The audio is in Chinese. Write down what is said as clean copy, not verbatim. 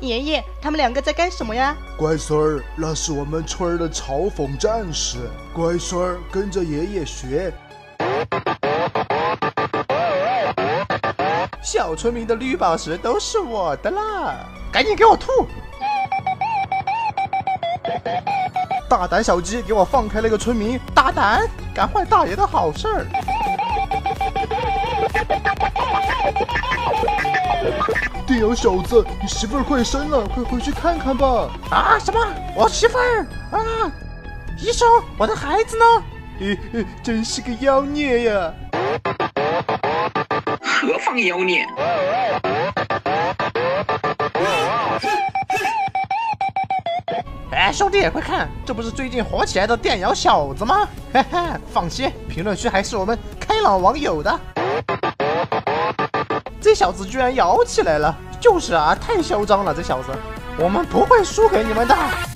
爷爷，他们两个在干什么呀？ 乖孙儿，那是我们村儿的嘲讽战士。乖孙儿，跟着爷爷学。 小村民的绿宝石都是我的啦！赶紧给我吐！大胆小鸡，给我放开那个村民！大胆，干坏大爷的好事儿！ 丁阳小子，你媳妇儿快生了，快回去看看吧！ 啊，什么？我媳妇儿啊！医生，我的孩子呢？ 真是个妖孽呀！ 何方妖孽？ 哎，兄弟，快看，这不是最近火起来的电摇小子吗？嘿嘿，放心，评论区还是我们开朗网友的。这小子居然摇起来了！就是啊，太嚣张了，这小子，我们不会输给你们的。